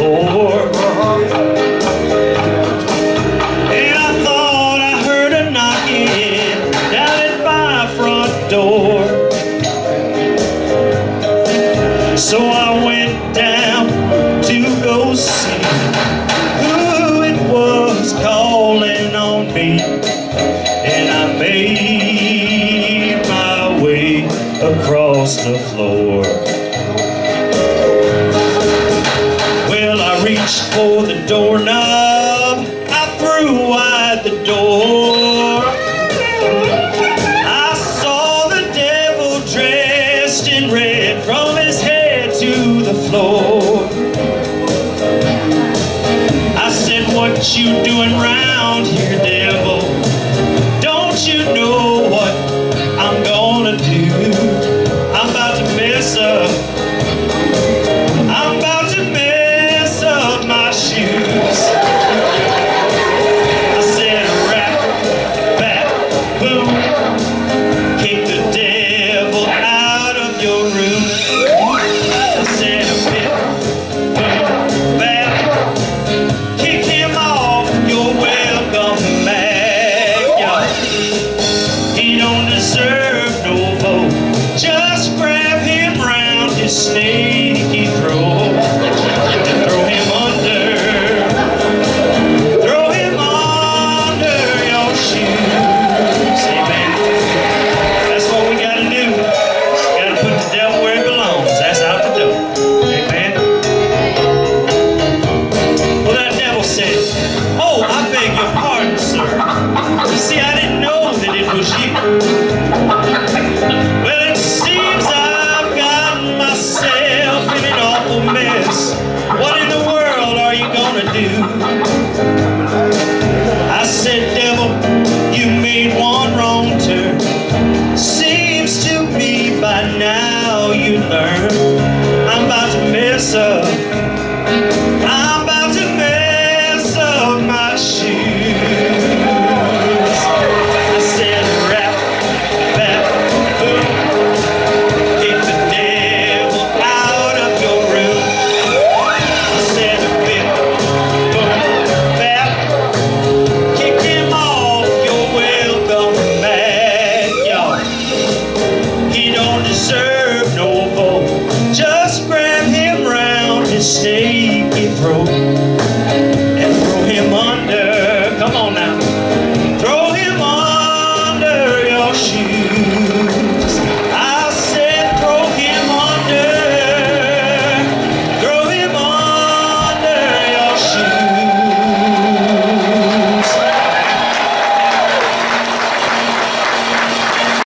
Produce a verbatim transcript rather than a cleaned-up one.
before. And I thought I heard a knocking down at my front door. So I went down to go see who it was calling on me. And I made my way across the floor. Well, I reached for the doorknob, I threw wide the door. I saw the devil dressed in red from his head to the floor. I said, "What you doing